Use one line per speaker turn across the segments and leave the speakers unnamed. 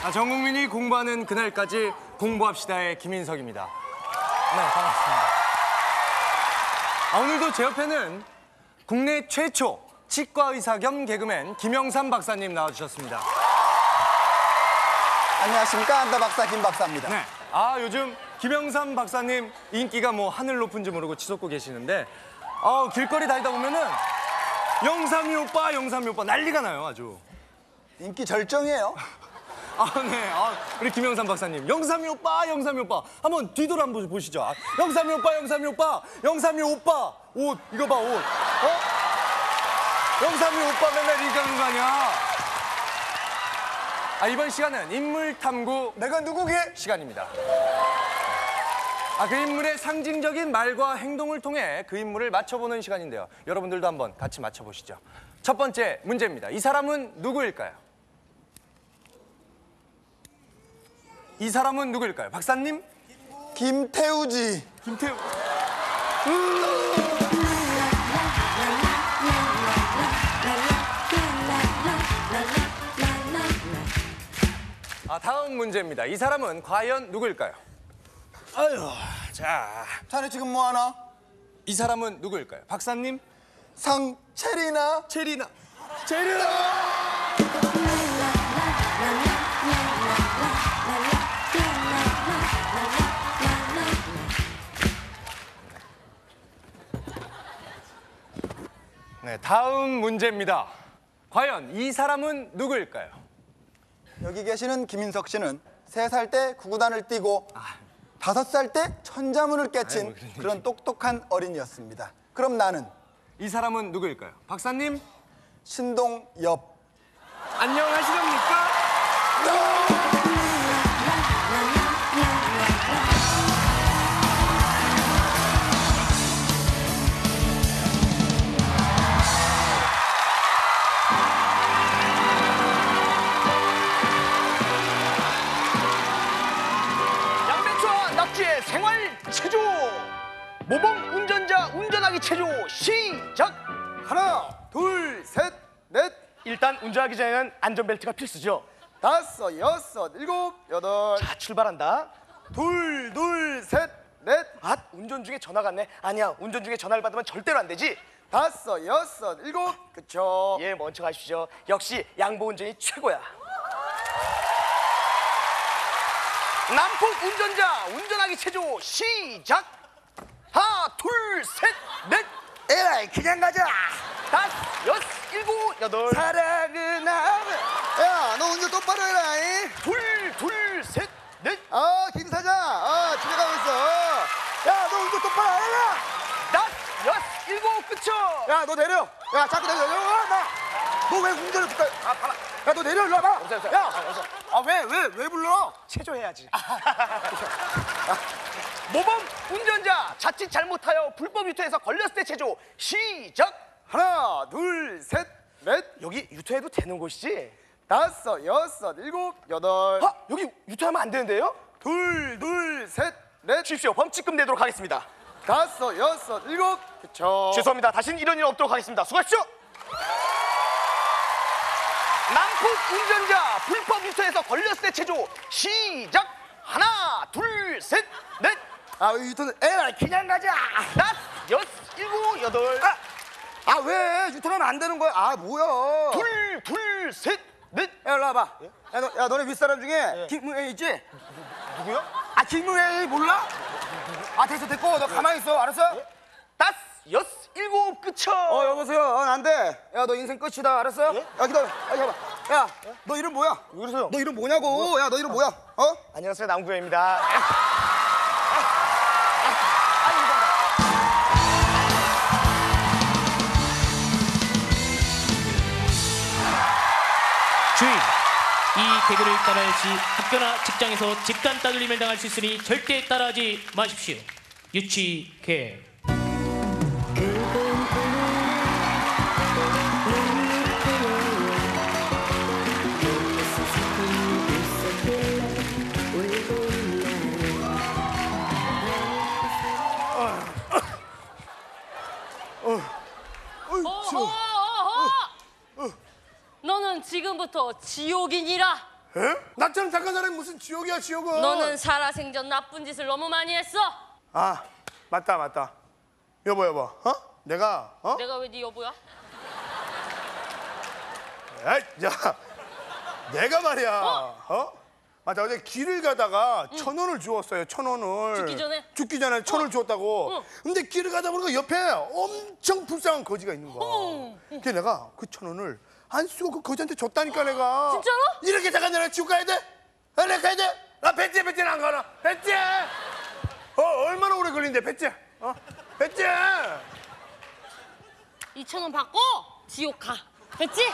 전 국민이 공부하는 그날까지 공부합시다의 김인석입니다. 네, 반갑습니다. 오늘도 제 옆에는 국내 최초 치과 의사 겸 개그맨 김영삼 박사님 나와주셨습니다.
안녕하십니까, 안다 박사 김 박사입니다.
네. 요즘 김영삼 박사님 인기가 뭐 하늘 높은지 모르고 치솟고 계시는데 길거리 다니다 보면은 영삼이 오빠 난리가 나요, 아주.
인기 절정이에요.
네. 우리 김영삼 박사님. 영삼이 오빠. 한번 뒤돌아 한번 보시죠. 영삼이 오빠. 옷, 이거 봐, 옷. 영삼이 오빠 맨날 이렇게 하는 거 아니야? 이번 시간은 인물 탐구.
내가 누구게?
시간입니다. 그 인물의 상징적인 말과 행동을 통해 그 인물을 맞춰보는 시간인데요. 여러분들도 한번 같이 맞춰보시죠. 첫 번째 문제입니다. 이 사람은 누구일까요? 박사님?
김태우지.
김태우. 다음 문제입니다. 이 사람은 과연 누구일까요?
자네 지금 뭐 하나?
이 사람은 누구일까요? 박사님?
상체리나?
체리나. 네, 다음 문제입니다. 과연 이 사람은 누구일까요?
여기 계시는 김인석 씨는 3살 때 구구단을 뛰고 5살 때 천자문을 깨친 그런 똑똑한 어린이였습니다. 그럼 나는?
이 사람은 누구일까요? 박사님?
신동엽.
안녕하시렵니까?
양배추와 낙지의 생활 체조, 모범 운전자 운전하기 체조 시작.
하나, 둘, 셋, 넷.
일단 운전하기 전에는 안전벨트가 필수죠.
5, 6, 7, 8.
자, 출발한다.
둘, 셋, 넷.
운전 중에 전화가 왔네. 아니야, 운전 중에 전화를 받으면 절대로 안 되지.
5, 6, 7. 그쵸.
예, 먼저 가십시오. 역시 양보 운전이 최고야. 남폭 운전자 운전하기 체조 시작. 하나, 둘, 셋, 넷.
에라이, 그냥 가자.
5, 6, 7, 8.
사랑은 야, 너 운전 똑바로 해라.
둘, 셋, 넷.
김 사장. 집에 가고 있어. 야, 너 운전 똑바로 안 해라.
5, 6, 7, 그쵸?
야, 너 내려. 야, 자꾸 내려. 너 왜 운전을 그까? 야, 너 내려. 일로 와봐. 야, 왜 불러?
체조해야지. 모범 운전자 자칫 잘못하여 불법 유토해서 걸렸을 때 체조 시작.
하나, 둘, 셋, 넷.
여기 유토해도 되는 곳이지?
5, 6, 7, 8.
여기 유토하면 안 되는데요?
둘, 셋, 넷.
주십시오. 범칙금 내도록 하겠습니다.
5, 6, 7. 그쵸.
죄송합니다. 다시는 이런 일 없도록 하겠습니다. 수고하십시오. 남폭 운전자 불법 유토해서 걸렸을 때 체조 시작. 하나, 둘, 셋, 넷.
유턴 에라이, 그냥 가자.
5, 6, 7, 8.
왜 유턴하면 안 되는 거야? 뭐야?
둘, 셋, 넷.
야, 일로 와봐. 야, 너네 윗사람 중에 김무혜 있지?
누구요?
김무혜 몰라? 됐고, 너 가만히 있어, 알았어?
5, 6, 7, 그쵸?
여보세요. 안 돼. 야, 너 인생 끝이다, 알았어?
예?
야, 기다려. 야, 너 이름 뭐야?
왜 그러세요?
너 이름 뭐냐고? 야, 너 이름 뭐야?
안녕하세요, 남구현입니다.
주의! 이 개그를 따라할 시 학교나 직장에서 직단 따돌림을 당할 수 있으니 절대 따라하지 마십시오. 유치 개.
너는 지금부터 지옥이니라. 에? 나처럼 착한 사람이 무슨 지옥이야 지옥은.
너는 살아생전 나쁜 짓을 너무 많이 했어.
아 맞다. 여보 내가
내가 왜 네 여보야?
에이, 야 내가 말이야 맞아 어제 길을 가다가 1,000원을 주웠어요. 1,000원을
죽기 전에?
1,000원을 주웠다고. 근데 길을 가다 보니까 옆에 엄청 불쌍한 거지가 있는 거야. 그래서 내가 그 1,000원을 안 쓰고 그 거지한테 줬다니까 내가.
진짜로?
이렇게 잠깐 내가 지옥 가야 돼? 내가 가야 돼? 나 배지는 안 가나? 배지 얼마나 오래 걸린대 배지 배지
2,000원 받고 지옥 가. 됐지?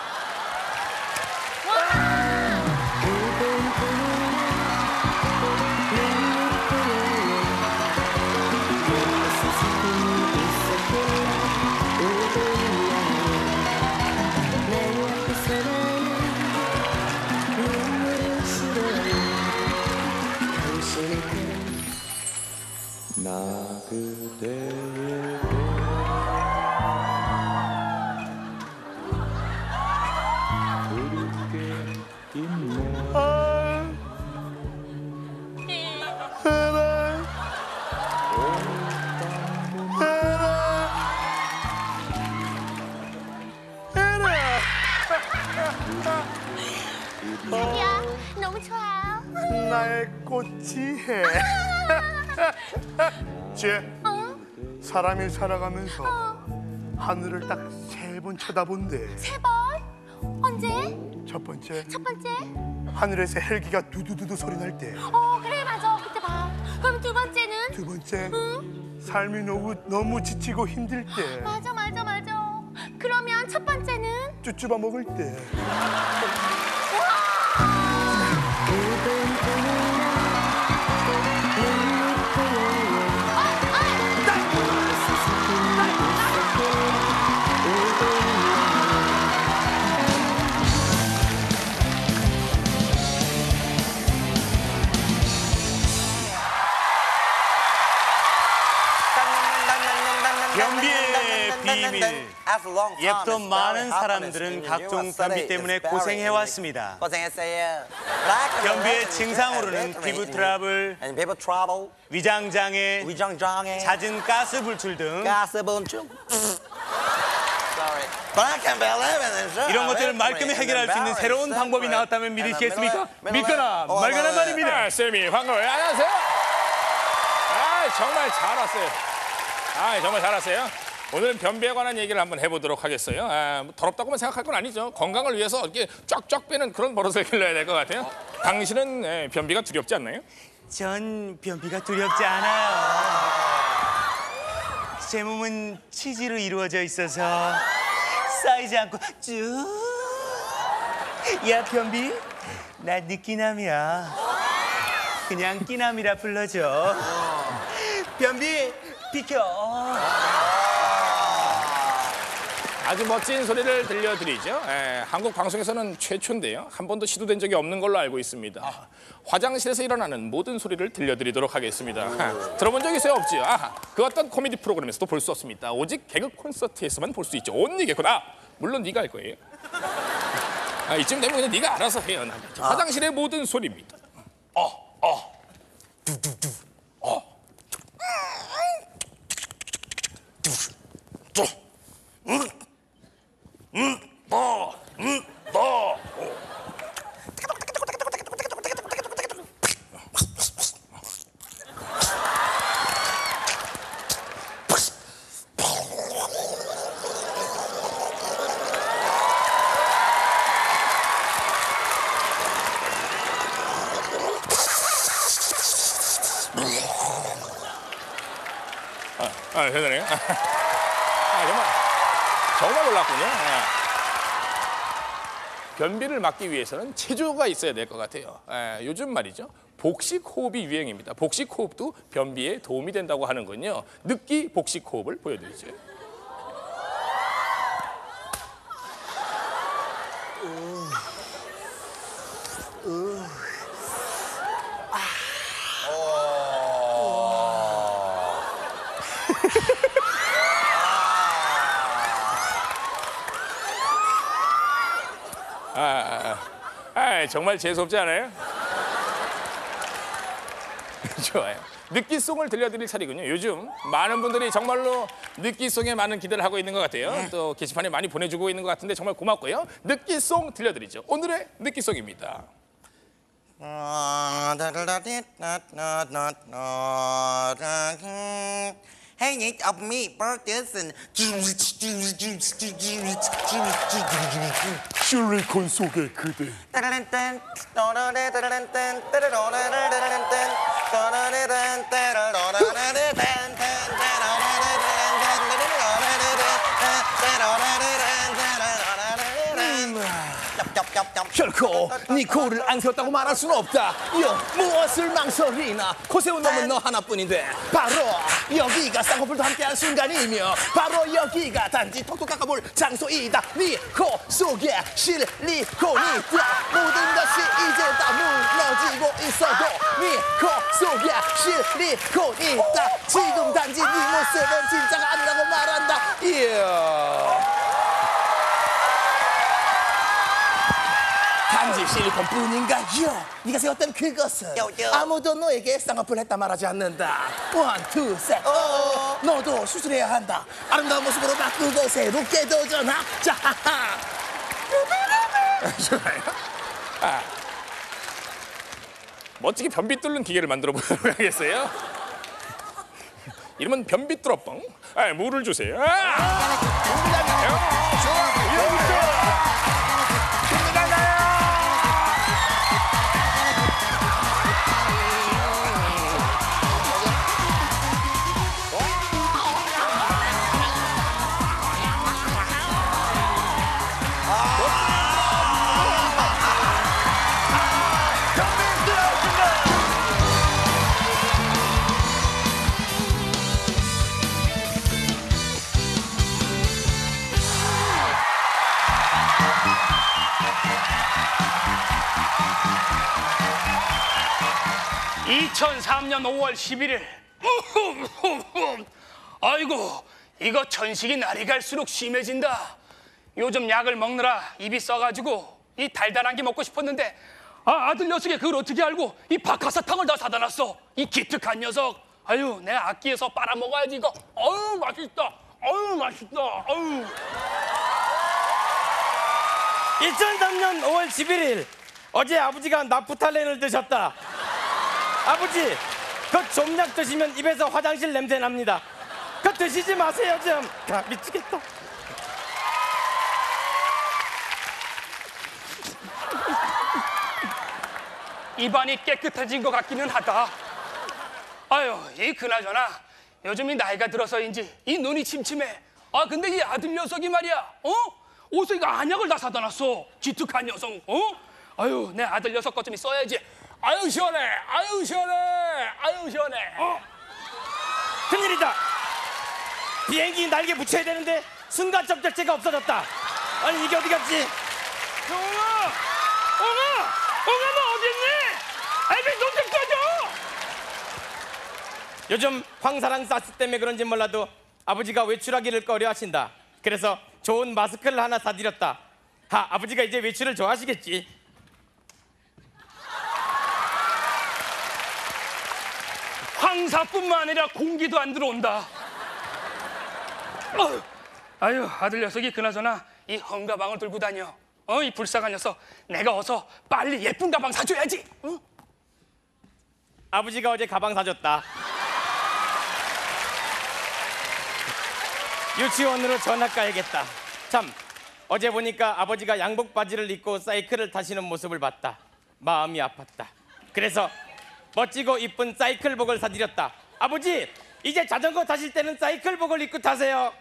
와!
나 그대의 부르게 있네.
자기야, 너무 좋아요.
나의 꽃이해. 쟤 사람이 살아가면서 하늘을 딱 3번 쳐다본대.
3번? 언제?
첫 번째
첫 번째?
하늘에서 헬기가 두두두두 소리 날 때.
그래 맞아. 그때 봐. 그럼 두 번째는?
두 번째 삶이 너무 지치고 힘들 때.
맞아. 그러면 첫 번째는?
쭈쭈바 먹을 때.
변비의 비밀. 예쁘던 많은 사람들은 각종 변비 때문에 고생해왔습니다.
고생했어요.
변비의 증상으로는 피부 트러블, 위장장애, 잦은 가스 불출 등 이런 것들을 말끔히 해결할 수 있는 새로운 방법이 나왔다면 믿으시겠습니까? 믿거나 말거나 말입니다.
쌤이 반가워요. 안녕하세요. 정말 잘 왔어요. 정말 잘 왔어요. 오늘은 변비에 관한 얘기를 한번 해보도록 하겠어요. 뭐 더럽다고만 생각할 건 아니죠. 건강을 위해서 이렇게 쫙쫙 빼는 그런 버릇을 길러야 될 것 같아요. 당신은 변비가 두렵지 않나요?
전 변비가 두렵지 않아요. 제 몸은 치즈로 이루어져 있어서 쌓이지 않고 쭉. 야 변비, 나 느끼남이야. 그냥 끼남이라 불러줘. 변비 비켜.
아주 멋진 소리를 들려드리죠. 한국 방송에서는 최초인데요. 한 번도 시도된 적이 없는 걸로 알고 있습니다. 화장실에서 일어나는 모든 소리를 들려드리도록 하겠습니다. 들어본 적 있어요? 없지요? 그 어떤 코미디 프로그램에서도 볼 수 없습니다. 오직 개그 콘서트에서만 볼 수 있죠. 온리 개콘. 물론 네가 할 거예요. 이쯤 되면 그냥 네가 알아서 해요. 화장실의 모든 소리입니다. 두두두. 대단해요. 정말 놀랐군요. 변비를 막기 위해서는 체조가 있어야 될 것 같아요. 요즘 말이죠. 복식 호흡이 유행입니다. 복식 호흡도 변비에 도움이 된다고 하는군요. 느끼 복식 호흡을 보여드리죠. 정말 재수없지 않아요? 좋아요. 느끼송을 들려드릴 차례군요. 요즘 많은 분들이 정말로 느끼송에 많은 기대를 하고 있는 것 같아요. 또 게시판에 많이 보내주고 있는 것 같은데 정말 고맙고요. 느끼송 들려드리죠. 오늘의 느끼송입니다.
Hang of me, Burgerson.
실리콘 속의 그대.
결코 네 코를 안 세웠다고 말할 수는 없다. 무엇을 망설이나 코세운 놈은 너 하나뿐인데 바로 여기가 쌍꺼풀도 함께한 순간이며 바로 여기가 단지 톡톡 깎아볼 장소이다. 네 코 속에 실리콘이 있다. 모든 것이 이제 다 무너지고 있어도 네 코 속에 실리콘이 있다. 지금 단지 네 모습은 진짜가 아니라고 말한다. 단지 실리콘뿐인가요? 네가 세웠던 그것은 아무도 너에게 쌍꺼풀 했다 말하지 않는다. 원, 투, 셋. 너도 수술해야 한다. 아름다운 모습으로 바꾸고 새롭게 도전하자.
좋아요. 멋지게 변비 뚫는 기계를 만들어 보도록 하겠어요. 이름은 변비 뚫어뻥. 물을 주세요.
(2003년 5월 11일) 아이고, 이거 천식이 날이 갈수록 심해진다. 요즘 약을 먹느라 입이 써가지고 이 달달한 게 먹고 싶었는데 아들 녀석이 그걸 어떻게 알고 이 박하사탕을 다 사다 놨어. 이 기특한 녀석. 아유, 내가 악기에서 빨아먹어야지 이거. 어우, 맛있다. 어우, 맛있다. 어우.
2003년 5월 11일 어제 아버지가 나프탈렌을 드셨다. 아버지, 그 좀약 드시면 입에서 화장실 냄새 납니다. 그 드시지 마세요 좀. 미치겠다.
입안이 깨끗해진 것 같기는 하다. 아유, 이 그나저나 요즘 이 나이가 들어서인지 이 눈이 침침해. 근데 이 아들 녀석이 말이야, 옷에 이거 안약을 다 사다 놨어. 기특한 녀석. 아유, 내 아들 녀석 것 좀 써야지. 아유, 시원해. 아유, 시원해. 아유, 시원해.
큰일이다. 비행기 날개 붙여야 되는데 순간 접착제가 없어졌다. 아니, 이게 어디 갔지?
엉아, 너 어디 있니? 아이고, 눈좀 떠줘.
요즘 황사랑 사스 때문에 그런지 몰라도 아버지가 외출하기를 꺼려 하신다. 그래서 좋은 마스크를 하나 사드렸다. 아버지가 이제 외출을 좋아하시겠지.
황사뿐만 아니라 공기도 안 들어온다. 아유, 아들 녀석이 그나저나 이 헝가방을 들고 다녀. 이 불쌍한 녀석. 내가 어서 빨리 예쁜 가방 사줘야지.
아버지가 어제 가방 사줬다. 유치원으로 전학 가야겠다. 참, 어제 보니까 아버지가 양복 바지를 입고 사이클을 타시는 모습을 봤다. 마음이 아팠다. 그래서 멋지고 이쁜 사이클복을 사드렸다. 아버지, 이제 자전거 타실 때는 사이클복을 입고 타세요.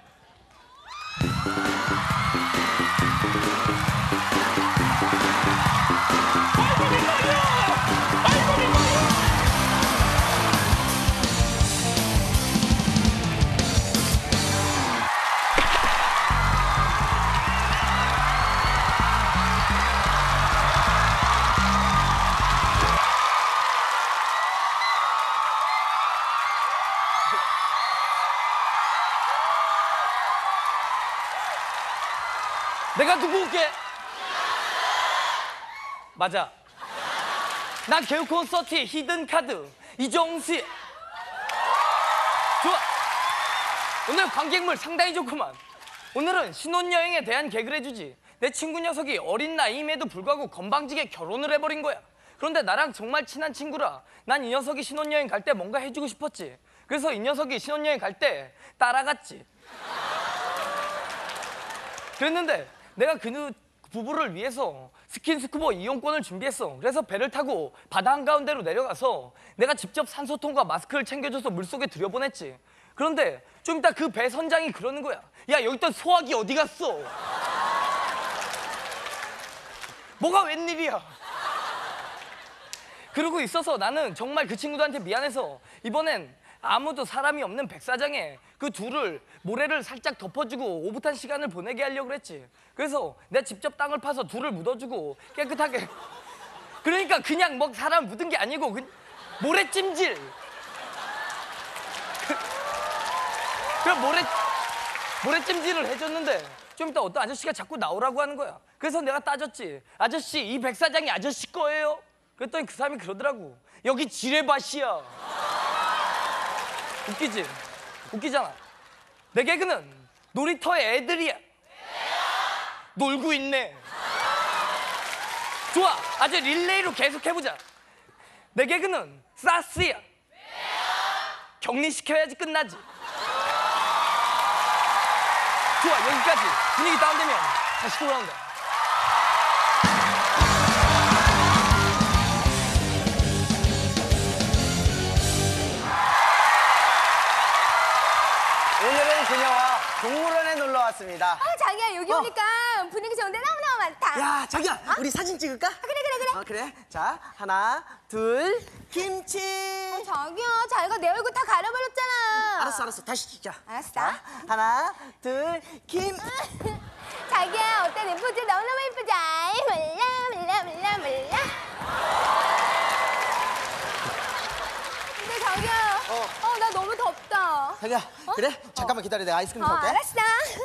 내가 듣고 올게.
맞아. 난 개그 콘서트의 히든 카드 이정수. 좋아. 오늘 관객물 상당히 좋구만. 오늘은 신혼여행에 대한 개그를 해주지. 내 친구 녀석이 어린 나이임에도 불구하고 건방지게 결혼을 해버린 거야. 그런데 나랑 정말 친한 친구라 난 이 녀석이 신혼여행 갈 때 뭔가 해주고 싶었지. 그래서 이 녀석이 신혼여행 갈 때 따라갔지. 그랬는데 내가 그 부부를 위해서 스킨스쿠버 이용권을 준비했어. 그래서 배를 타고 바다 한가운데로 내려가서 내가 직접 산소통과 마스크를 챙겨줘서 물속에 들여보냈지. 그런데 좀 이따 그 배 선장이 그러는 거야. 야, 여기 있던 소화기 어디 갔어? 뭐가 웬일이야? 그러고 있어서 나는 정말 그 친구들한테 미안해서 이번엔 아무도 사람이 없는 백사장에 그 둘을 모래를 살짝 덮어주고 오붓한 시간을 보내게 하려고 그랬지. 그래서 내가 직접 땅을 파서 둘을 묻어주고 깨끗하게. 그러니까 그냥 뭐 사람 묻은 게 아니고 모래찜질. 그 모래찜질을 해줬는데 좀 이따 어떤 아저씨가 자꾸 나오라고 하는 거야. 그래서 내가 따졌지. 아저씨, 이 백사장이 아저씨 거예요? 그랬더니 그 사람이 그러더라고. 여기 지뢰밭이야. 웃기지? 웃기잖아. 내 개그는 놀이터의 애들이야. 놀고 있네. 좋아. 아주 릴레이로 계속 해보자. 내 개그는 사스야. 격리시켜야지 끝나지. 좋아. 여기까지. 분위기 다운되면 다시 돌아온다.
오늘은 그녀와 동물원에 놀러 왔습니다.
자기야 여기 오니까 분위기 좋은데 너무너무 많다.
야, 자기야, 우리 사진 찍을까?
그래.
그래. 자, 하나, 둘, 김치.
자기야 자기가 내 얼굴 다 가려버렸잖아.
알았어. 다시 찍자.
알았어.
자, 하나, 둘, 김.
자기야 어때 내 포즈 너무너무 예쁘지? 몰라. 근데 자기야 나 너무 덥다.
자기야, 그래? 잠깐만 기다려. 내가 아이스크림 사올게.
알았어.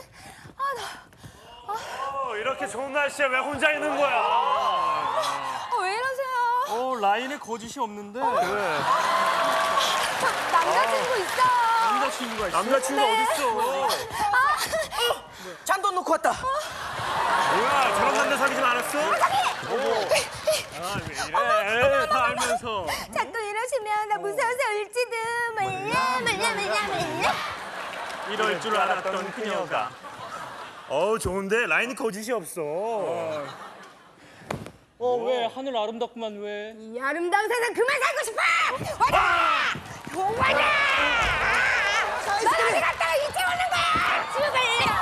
이렇게 좋은 날씨에 왜 혼자 있는 거야?
왜 이러세요?
라인에 거짓이 없는데.
저 남자친구 있어요.
남자친구가 있어? 남자친구가 어딨어?
잔돈 놓고 왔다.
뭐야, 저런 남자 사귀지 않았어? 왜 이래? 다 알면서.
자꾸 이러시면 나 무서워서 울지도. 몰라.
이럴 줄 알았던 그녀가. 좋은데 라인이 거짓이 없어.
왜 하늘 아름답구만 왜?
이 아름다운 세상 그만 살고 싶어! 와라! 넌 어디 갔다가 이제 오는 거야! 집에 갈래!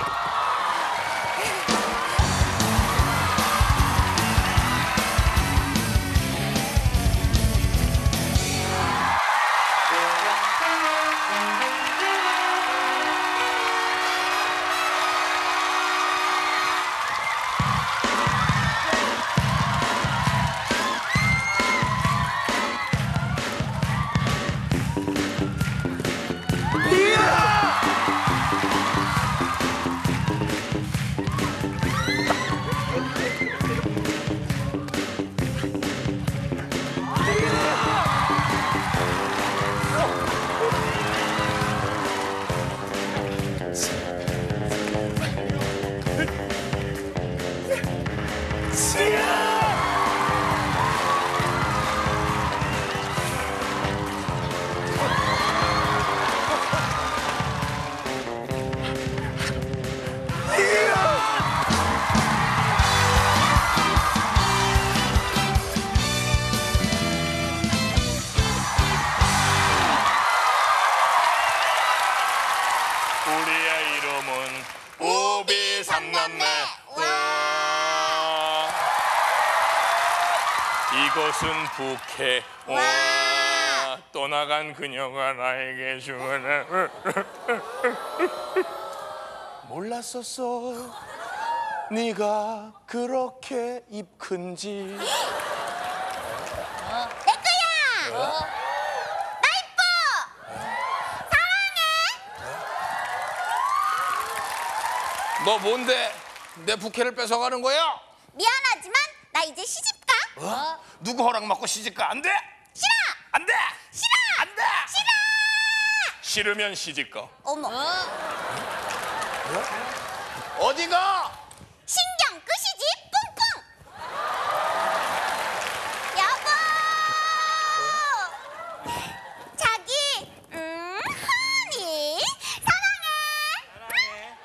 우리의 이름은 우비삼남매. 이것은 부캐. 떠나간 그녀가 나에게 주문해. 몰랐었어. 네가 그렇게 입 큰지.
내 거야! 나 이뻐! 사랑해!
너 뭔데 내 부캐를 뺏어가는 거야?
미안하지만 나 이제 시집가.
누구 허락 받고 시집가? 안 돼!
싫어!
안 돼!
싫어!
안 돼!
싫어!
싫으면 시집가.
어머.
어디가?
신경 끄시지 뿡뿡. 여보. 자기 허니 사랑해.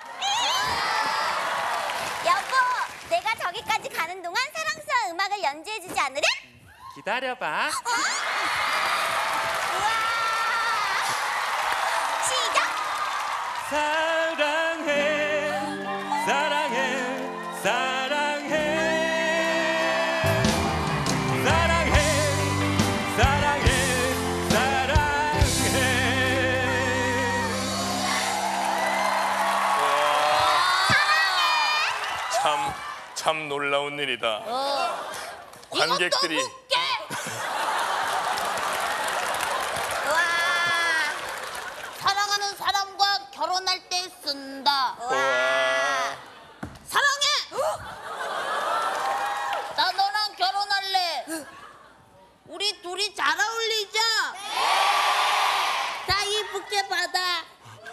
여보, 내가 저기까지 가는 동안 사랑스러운 음악을 연주해주지 않으래?
기다려봐.
우와. 시작.
사랑해, 사랑해, 사랑해, 사랑해, 사랑해, 사랑해.
참 놀라운 일이다. 관객들이
우와. 사랑하는 사람과 결혼할 때 쓴다.
우와.
사랑해. 나 너랑 결혼할래. 우리 둘이 잘 어울리자. 자, 이 부케 받아.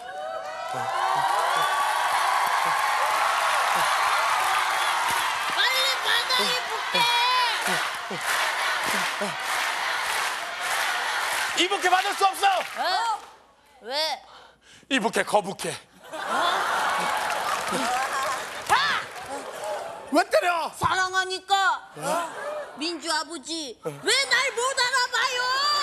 빨리 받아, 이 부케.
이 부케 받을 수 없어.
왜?
이 부케 거부케. 왜 때려?
사랑하니까. 민주 아버지, 왜 날 못 알아봐요?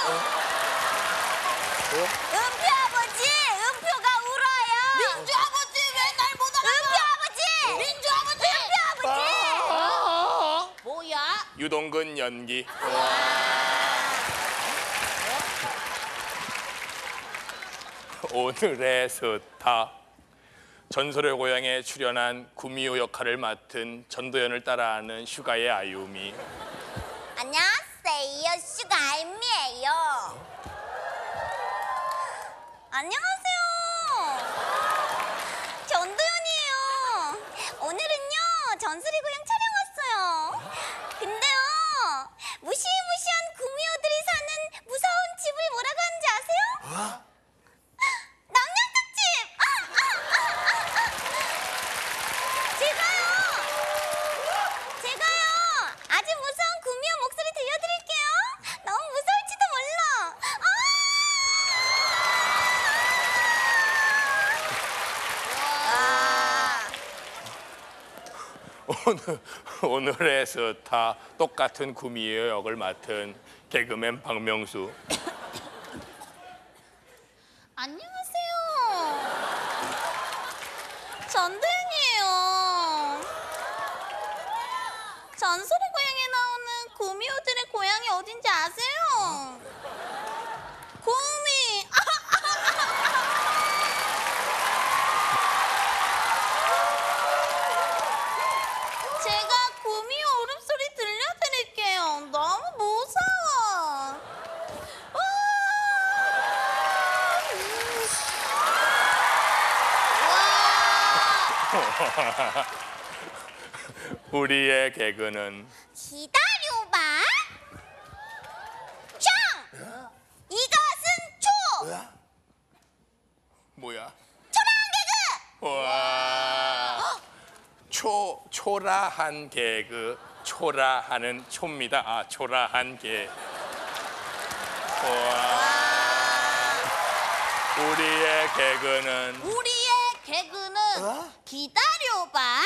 은표 아버지, 은표가 울어요. 민주 아버지, 왜 날 못 알아봐? 은표 아버지, 민주 아버지, 은표 아버지. 뭐야?
유동근 연기. 오늘의 스타. 전설의 고향에 출연한 구미호 역할을 맡은 전도연을 따라하는 슈가의 아유미.
안녕하세요, 슈가 아임이에요. 안녕하세요. 전도연이에요. 오늘은요, 전설의 고향 촬영 왔어요. 근데요, 무시무시한 구미호들이 사는 무서운 집을 뭐라고 하는지 아세요? 남녀특집! 제가요, 아주 무서운 구미호 목소리 들려드릴게요. 너무 무서울지도 몰라.
오늘의 스타 똑같은 구미호 역을 맡은 개그맨 박명수.
안녕하세요. 전도연이에요. 전설의 고향에 나오는 구미호들의 고향이 어딘지 아세요? 구미. 제가 구미호 울음소리 들려드릴게요. 너무 무서워.
우리의 개그는
기다려봐. 짱! 이것은 초!
뭐야?
초라한 개그!
와. 초라한 개그. 초라하는 초입니다. 아, 초라한 개. 와. 우리의 개그는
기다려봐.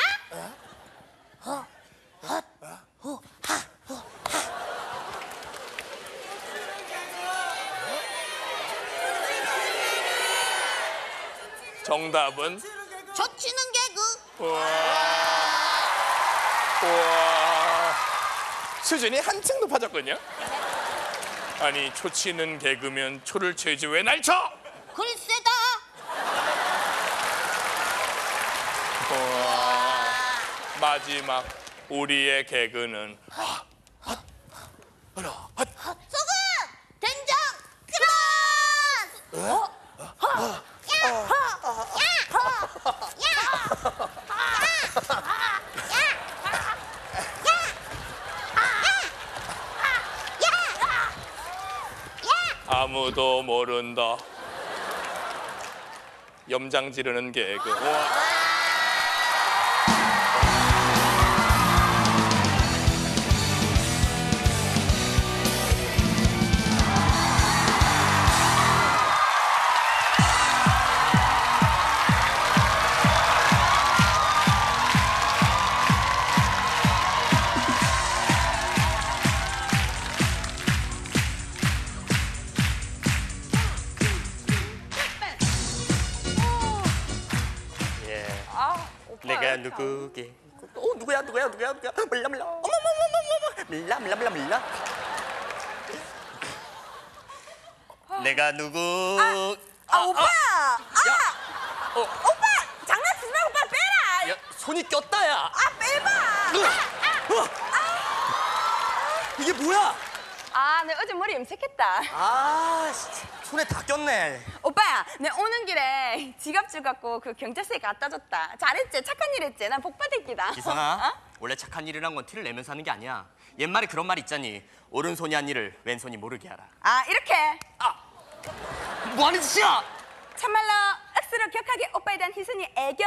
정답은
젖히는 개그.
우와. 수준이 한층 높아졌군요. 아니, 초치는 개그면 초를 쳐야지 왜 날 쳐?
글쎄다.
우와. 마지막 우리의 개그는
소금! 된장! 크로스!
줄도 모른다. 염장 지르는 개그.
내가 누구게? 누구야? 몰라. 몰라. 내가 누구?
오빠! 오빠! 장난치지 말고 빨리 빼라!
야, 손이 꼈다야.
빼봐!
이게 뭐야?
내 어제 머리 염색했다.
손에 다 꼈네.
오빠야, 내 오는 길에 지갑 주갖고 그 경찰서에 갖다 줬다. 잘했지? 착한 일 했지? 난 복 받을 기다.
기선아, 원래 착한 일이란 건 티를 내면서 하는 게 아니야. 옛말에 그런 말 있잖니. 오른손이 한 일을 왼손이 모르게 하라.
이렇게?
뭐 하는 짓이야?
참말로 억수로 격하게 오빠에 대한 희선이 애교.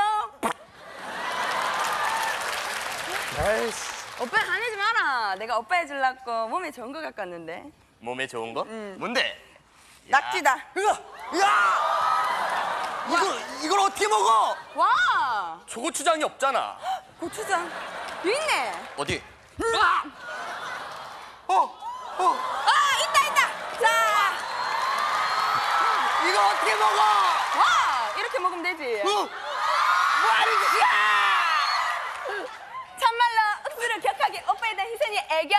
오빠 화내지 마라. 내가 오빠 해주려고 몸에 좋은 거 갖고 왔는데.
몸에 좋은 거? 뭔데?
낙지다.
이걸 어떻게 먹어?
와!
초고추장이 없잖아.
고추장. 여기 있네.
어디?
있다. 자,
이거 어떻게 먹어?
와! 이렇게 먹으면 되지. 뭐 하는 짓이야! 참말로 억수로 격하게 오빠에 대한 희선이 애교.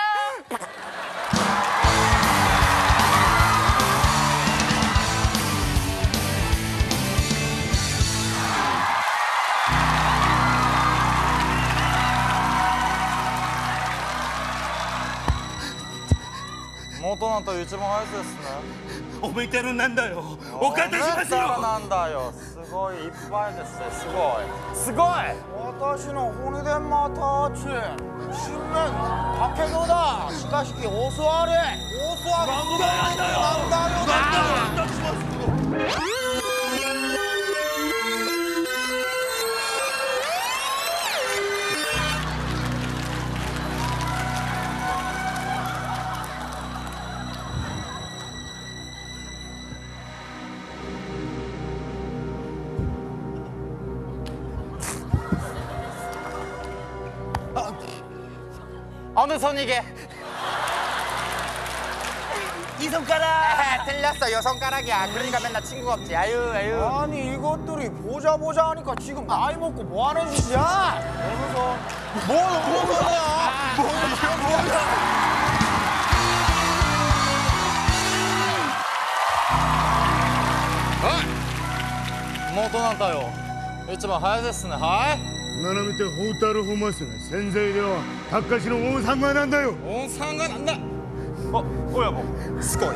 元々一番早いですね。
おめでとうなんだよ。お片しますよ。
なんだよ。すごいいっぱいですね。すごい。すごい。私の骨でまたち。新面武田だ。しかし大座れ。大座れ。なんだよ。なんだよ。어느 손이게?
이 손가락.
틀렸어. 요 손가락이야. 그러니까 맨날 친구가 없지. 아유. 아니 이것들이 보자 하니까 지금 나이 먹고 뭐 하는 짓이야? 어느 손? 뭐야?もうどうなんだよ。一番早いですね。はい。
ななめてホータルホマスが潜在では高橋の温産がなんだよ。
温産がなんだ。親もすごい。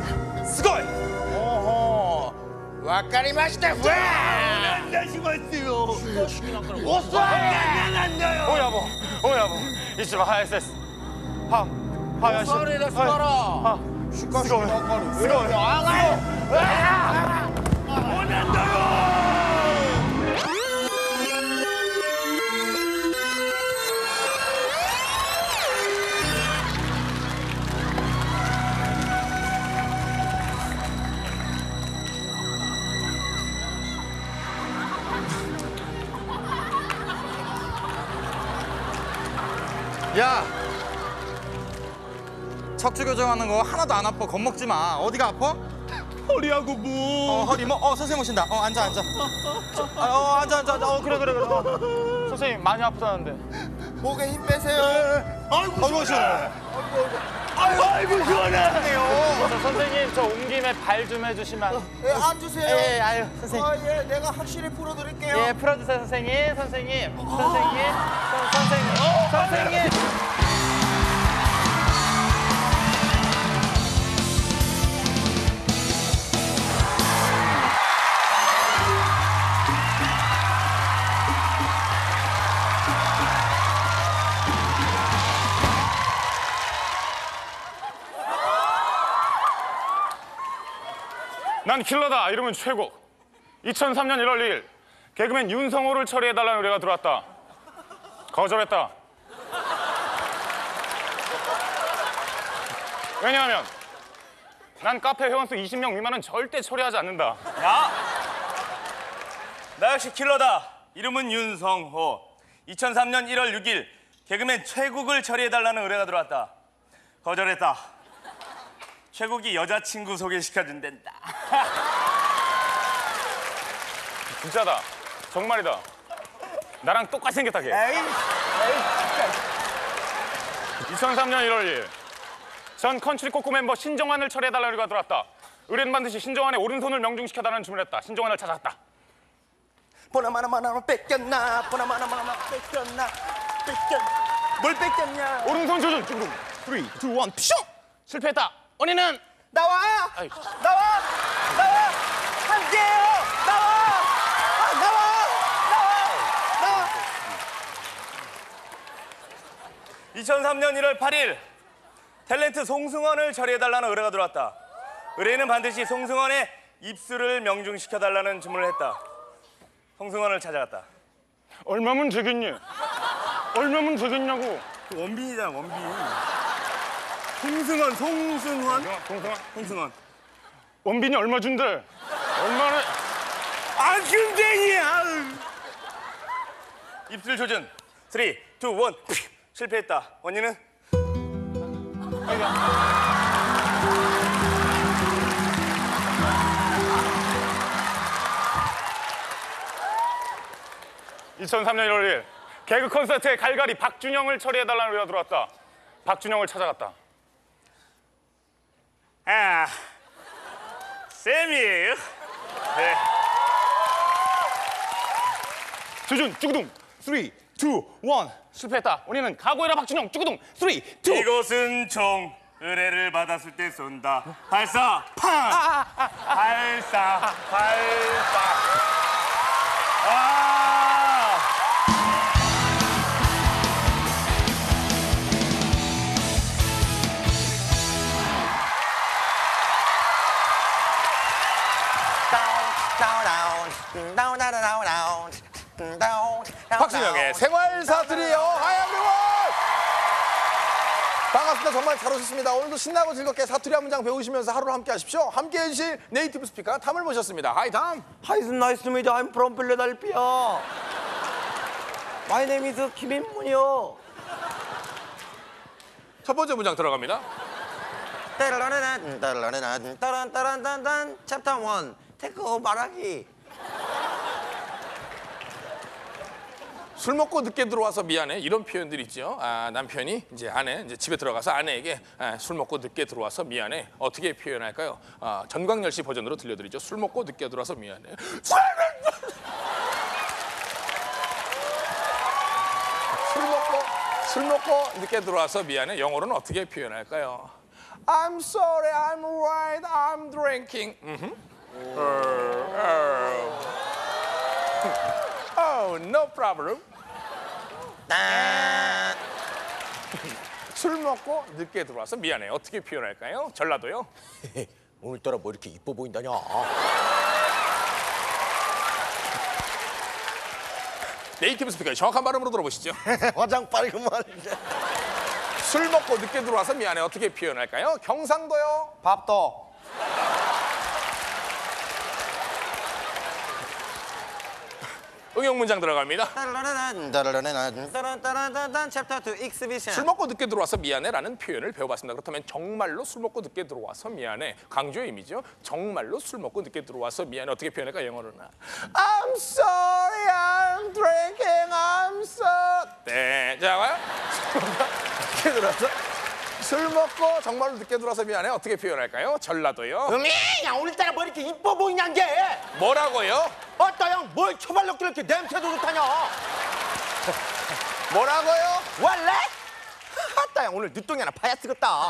おお。わかりました。わあ。
お願いしますよ。
おっさんなんだよ。親も一番早いです。早いです。おしゃれですから。しかしわかる。すごい。なんだよ。야, 척추 교정하는 거 하나도 안 아파. 겁먹지 마. 어디가 아파?
허리하고 뭐.
허리 뭐? 선생님 오신다. 앉아. 앉아. 그래. 선생님 많이 아프다는데. 목에 힘 빼세요.
아이고 시원해.
아이고 시원해.
선생님 저 온 김에 발 좀 해주시면. 앉으세요. 예, 아유 선생님. 예, 내가 확실히 풀어드릴게요. 예, 풀어주세요 선생님. 선생님.
난 킬러다. 이름은 최고. 2003년 1월 2일 개그맨 윤성호를 처리해달라는 의뢰가 들어왔다. 거절했다. 왜냐하면 난 카페 회원수 20명 미만은 절대 처리하지 않는다.
야! 나 역시 킬러다. 이름은 윤성호. 2003년 1월 6일 개그맨 최국을 처리해달라는 의뢰가 들어왔다. 거절했다. 최국이 여자친구 소개시켜준댄다.
진짜다. 정말이다. 나랑 똑같이 생겼다 걔. 2003년 1월 2일 전 컨트리 코코 멤버 신정환을 처리해달라는 의뢰가 들어왔다. 의뢰는 반드시 신정환의 오른손을 명중시켜달라는 주문을 했다. 신정환을 찾아갔다.
보나마나마나 뺏겼나 보나마나마나 뺏겼나 뭘 뺏겼냐.
오른손 조준. 3, 2, 1 피쇼. 실패했다. 언니는
나와!
아이.
나와! 나와! 함께해요! 나와! 나와! 2003년 1월 8일 탤런트 송승헌을 처리해달라는 의뢰가 들어왔다. 의뢰인은 반드시 송승헌의 입술을 명중시켜달라는 주문을 했다. 송승헌을 찾아갔다.
얼마면 되겠니? 얼마면 되겠냐고.
원빈이잖아, 원빈. 송승헌.
원빈이 얼마 준대? 얼마나?
근데이야. 입술 조준. 3, 2, 1. 실패했다. 언니는?
(2003년 1월 1일) 개그 콘서트의 갈갈이 박준영을 처리해달라는 의뢰가 들어왔다. 박준영을 찾아갔다.
쌤이에요?
네. 조준 쭈구둥 3, 2, 1 실패했다. 우리는 각오해라 박준영 쭈구둥 3, 2
이것은 총 의뢰를 받았을 때 쏜다. 발사 팡! 발사.
박준영의 생활 사투리요. 하이 에브리원. 반갑습니다. 정말 잘 오셨습니다. 오늘도 신나고 즐겁게 사투리 한 문장 배우시면서 하루를 함께 하십시오. 함께 해주실 네이티브 스피커 탐을 모셨습니다. 하이 탐.
Hi, nice to meet you. I'm from Philadelphia. My name is 김인문이요.
첫 번째 문장 들어갑니다.
챕터 1 테크 말하기.
술 먹고 늦게 들어와서 미안해 이런 표현들 있죠. 남편이 이제 집에 들어가서 아내에게 술 먹고 늦게 들어와서 미안해 어떻게 표현할까요? 전광열 씨 버전으로 들려드리죠. 술 먹고 늦게 들어와서 미안해. 술 먹고 늦게 들어와서 미안해 영어로는 어떻게 표현할까요? I'm sorry, I'm right, I'm drinking. Oh, no problem. 술 먹고 늦게 들어와서 미안해. 어떻게 표현할까요? 전라도요?
오늘따라 뭐 이렇게 이뻐 보인다냐.
네이티브 스피커의 정확한 발음으로 들어보시죠.
화장 빨그만.
술 먹고 늦게 들어와서 미안해. 어떻게 표현할까요? 경상도요?
밥도.
응용 문장 들어갑니다.
챕터 2 exhibition.
술 먹고 늦게 들어와서 미안해라는 표현을 배워봤습니다. 그렇다면 정말로 술 먹고 늦게 들어와서 미안해. 강조의 의미죠. 정말로 술 먹고 늦게 들어와서 미안해. 어떻게 표현할까 영어로는? I'm sorry, I'm drinking, I'm so. 네, 자 와요. 늦게 들어와서 술 먹고 정말로 늦게 들어와서 미안해. 어떻게 표현할까요? 전라도요.
야 오늘따라 뭐 이렇게 이뻐 보이냐 게.
뭐라고요?
어따 형 뭘 초발럭기를 이렇게 냄새도 좋다냐.
뭐라고요?
원래? 아따 형 오늘 늦동이 하나 파야 쓰겠다.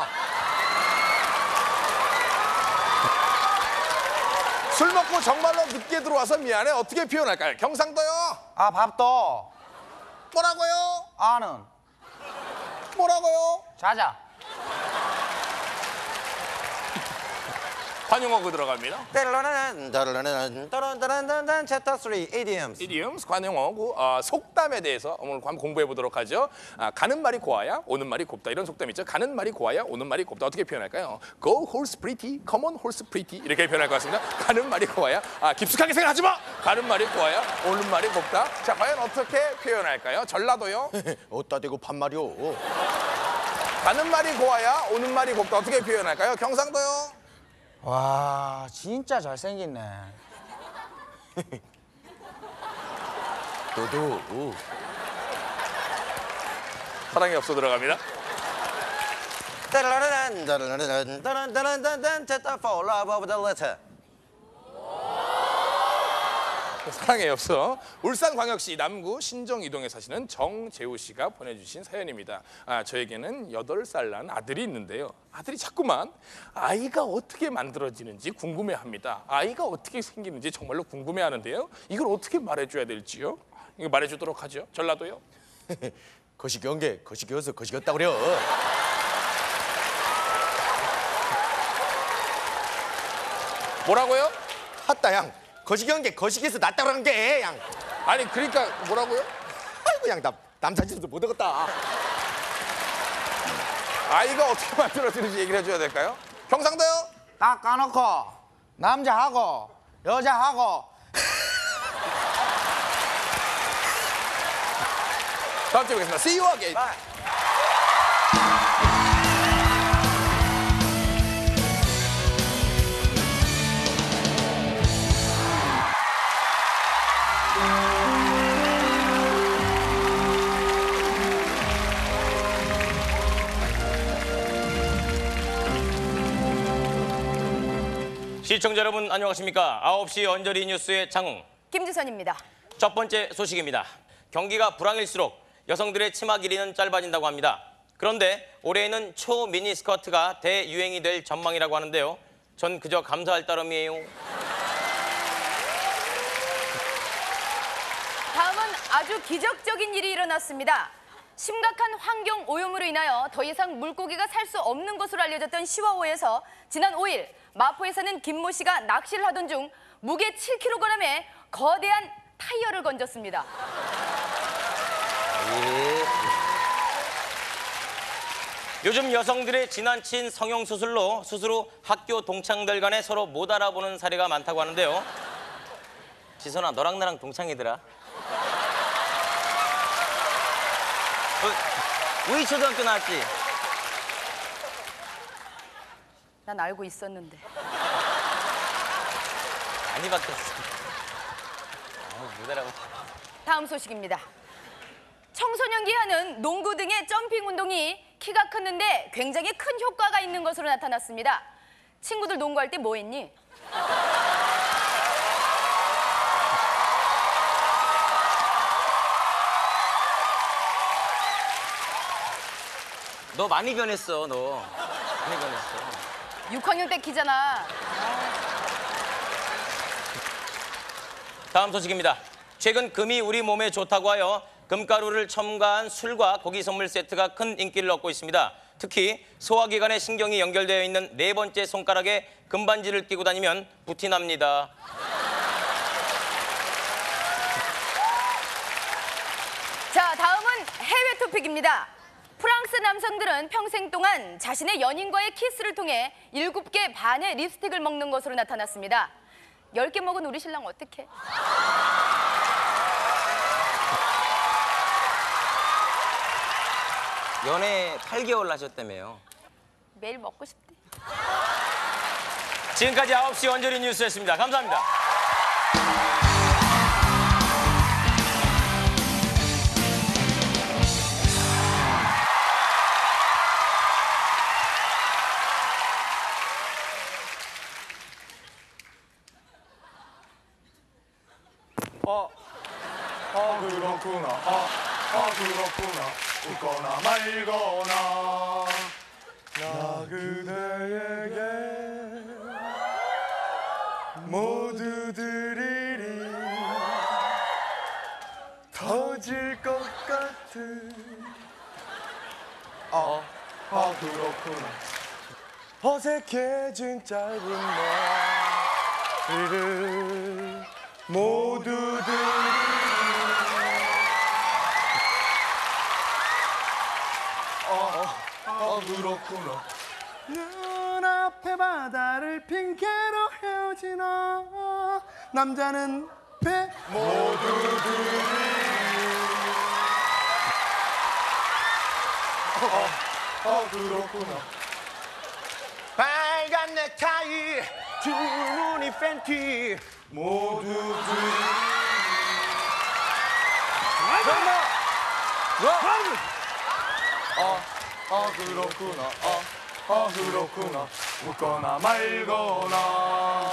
술 먹고 정말로 늦게 들어와서 미안해. 어떻게 표현할까요? 경상도요.
밥도.
뭐라고요?
아는.
뭐라고요?
자자.
관용어구 들어갑니다.
챕터 3 idioms.
idioms 관용어구 속담에 대해서 오늘 한번 공부해 보도록 하죠. 가는 말이 고와야 오는 말이 곱다 이런 속담 있죠. 가는 말이 고와야 오는 말이 곱다 어떻게 표현할까요? Go horse pretty, come on horse pretty 이렇게 표현할 것 같습니다. 가는 말이 고와야 깊숙하게 생각하지 마. 가는 말이 고와야 오는 말이 곱다. 자 과연 어떻게 표현할까요? 전라도요.
어따 대고 반말이오.
가는 말이 고와야 오는 말이 곱다 어떻게 표현할까요? 경상도요.
와 진짜 잘생겼네.
너도 사랑이 없어 들어갑니다.
챕터 4 love of the letter.
사랑의 엽서 울산광역시 남구 신정이동에 사시는 정재우 씨가 보내주신 사연입니다. 저에게는 8살 난 아들이 있는데요. 아들이 자꾸만 아이가 어떻게 만들어지는지 궁금해합니다. 아이가 어떻게 생기는지 정말로 궁금해하는데요. 이걸 어떻게 말해줘야 될지요? 이거 말해주도록 하죠. 전라도요.
거시기한 게 거시기여서 거시기였다 그려.
뭐라고요?
핫다 양. 거시기한 게 거시기에서 낫다 그런 게 양.
아니 그러니까 뭐라고요?
아이고 양 남사진도 못 얻었다.
아이가 어떻게 만들어지는지 얘기를 해줘야 될까요? 경상도요?
딱 까놓고 남자하고 여자하고.
다음 주에 뵙겠습니다. See you again.
시청자 여러분 안녕하십니까? 9시 언저리 뉴스의 장웅
김지선입니다.
첫 번째 소식입니다. 경기가 불황일수록 여성들의 치마 길이는 짧아진다고 합니다. 그런데 올해에는 초미니 스커트가 대유행이 될 전망이라고 하는데요. 전 그저 감사할 따름이에요.
다음은 아주 기적적인 일이 일어났습니다. 심각한 환경 오염으로 인하여 더 이상 물고기가 살 수 없는 것으로 알려졌던 시와호에서 지난 5일 마포에 사는 김모 씨가 낚시를 하던 중 무게 7kg의 거대한 타이어를 건졌습니다.
요즘 여성들의 지나친 성형수술로 스스로 학교 동창들 간에 서로 못 알아보는 사례가 많다고 하는데요. 지선아, 너랑 나랑 동창이더라. 우리 초등학교 나왔지?
난 알고 있었는데.
많이 바뀌었어. 못 알아봐.
다음 소식입니다. 청소년기 하는 농구 등의 점핑 운동이 키가 컸는데 굉장히 큰 효과가 있는 것으로 나타났습니다. 친구들 농구할 때 뭐 했니?
너 많이 변했어, 너. 많이 변했어.
6학년 때 키잖아.
다음 소식입니다. 최근 금이 우리 몸에 좋다고 하여 금가루를 첨가한 술과 고기 선물 세트가 큰 인기를 얻고 있습니다. 특히 소화기관에 신경이 연결되어 있는 4번째 손가락에 금반지를 끼고 다니면 부티납니다.
자, 다음은 해외 토픽입니다. 프랑스 남성들은 평생 동안 자신의 연인과의 키스를 통해 7개 반의 립스틱을 먹는 것으로 나타났습니다. 10개 먹은 우리 신랑 어떡해?
연애 8개월 하셨다며요.
매일 먹고 싶대.
지금까지 9시 언저리 뉴스였습니다. 감사합니다.
그렇구나. 그렇구나. 웃거나 말거나 나 그대에게 모두들이 터질 것 같은 그렇구나.
어색해진 짧은 머리를 모두들 그렇구나.
눈앞에 바다를 핑계로 헤어지나 남자는 배
그렇구나. 빨간 넥타이, 두 눈이 팬티, 모두들. 그렇구나. 그렇구나. 묻거나 말거나.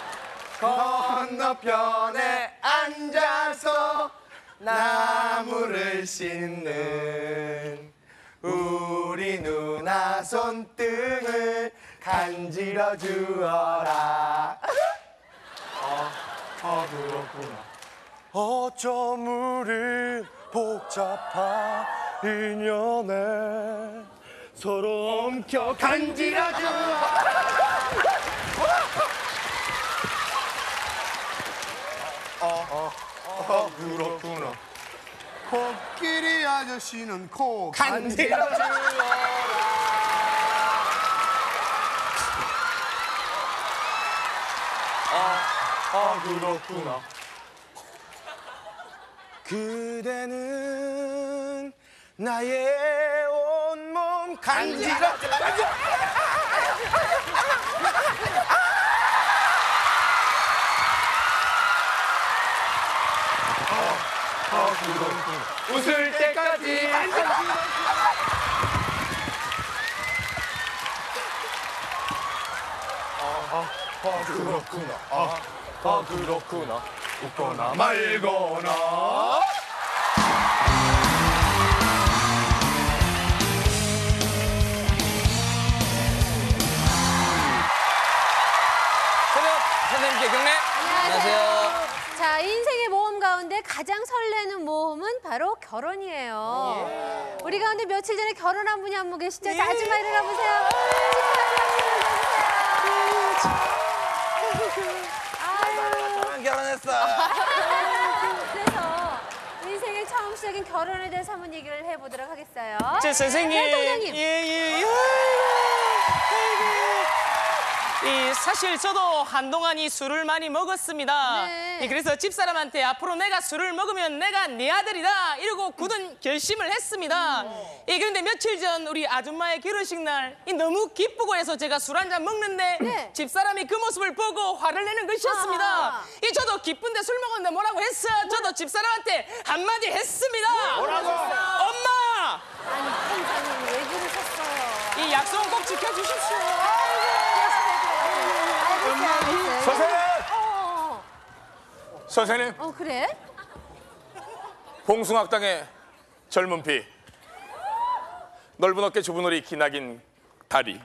건너편에 앉아서 나무를 씻는 우리 누나 손등을 간지러 주어라. 그렇구나. 어쩜 우리 복잡한 인연에 서로 엉켜 간지러 주어라. 그렇구나.
코끼리 아저씨는 코
간지러 주어라. 그렇구나. 그대는 나의 온몸 간지러 웃을 때까지 그렇구나. 그렇구나. 웃거나 말거나.
선생님께 경례.
안녕하세요. 자, 인생의 모험 가운데 가장 설레는 모험은 바로 결혼이에요. 우리 가운데 며칠 전에 결혼한 분이 한 분 계시죠? 자, 아줌마 일어나 보세요.
결혼했어.
그래서 인생의 처음 시작인 결혼에 대해서 한번 얘기를 해보도록 하겠어요.
선생님.
네, 통장님.
예. 사실 저도 한동안 이 술을 많이 먹었습니다.
네.
그래서 집사람한테 앞으로 내가 술을 먹으면 내가 네 아들이다 이러고 굳은 결심을 했습니다. 그런데 며칠 전 우리 아줌마의 결혼식 날 너무 기쁘고 해서 제가 술 한 잔 먹는데
네.
집사람이 그 모습을 보고 화를 내는 것이었습니다.
아하.
저도 기쁜데 술 먹었는데 뭐라고 했어? 저도 집사람한테 한마디 했습니다.
뭐라고?
엄마!
아니, 통장님 왜 그러셨어요?
이 약속은 꼭 지켜주십시오.
선생님! 선생님,
그래?
봉숭악당의 젊은 피, 넓은 어깨 좁은 허리 기나긴 다리,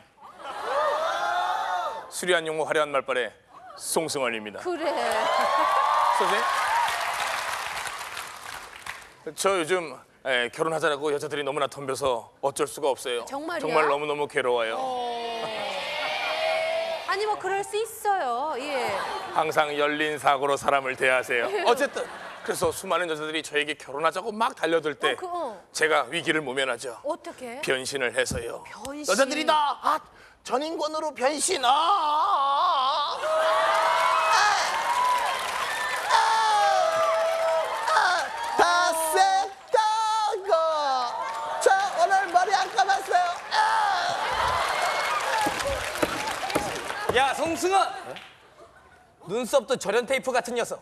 수려한 용모 화려한 말발의 송승헌입니다.
그래.
선생님, 저 요즘 결혼하자라고 여자들이 너무나 덤벼서 어쩔 수가 없어요.
정말이야?
정말 너무너무 괴로워요.
아니, 뭐 그럴 수 있어요. 예.
항상 열린 사고로 사람을 대하세요. 어쨌든 그래서 수많은 여자들이 저에게 결혼하자고 막 달려들 때 제가 위기를 모면하죠.
어떻게?
변신을 해서요.
변신.
여자들이 다 전인권으로 변신.
다 쎄다고. 저 오늘 머리 안 감았어요.
야, 송승헌! 눈썹도 절연 테이프 같은 녀석.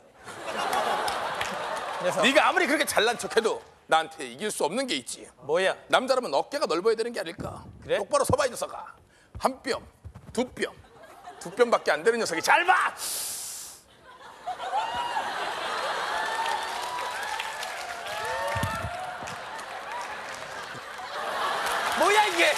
네가 아무리 그렇게 잘난 척해도 나한테 이길 수 없는 게 있지.
뭐야?
남자라면 어깨가 넓어야 되는 게 아닐까.
그래?
똑바로 서봐 이 녀석아. 한 뼘, 두 뼘밖에 안 되는 녀석이 잘 봐.
뭐야 이게?